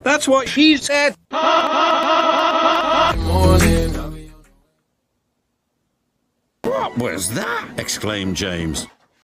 That's what she said. What was that? Exclaimed James.